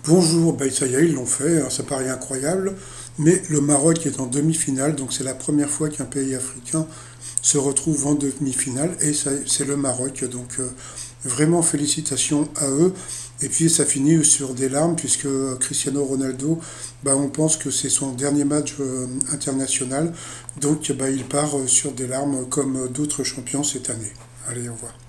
Bonjour, ça y est, ils l'ont fait, hein, ça paraît incroyable, mais le Maroc est en demi-finale, donc c'est la première fois qu'un pays africain se retrouve en demi-finale, et c'est le Maroc, donc vraiment félicitations à eux. Et puis ça finit sur des larmes, puisque Cristiano Ronaldo, on pense que c'est son dernier match international, donc il part sur des larmes comme d'autres champions cette année. Allez, au revoir.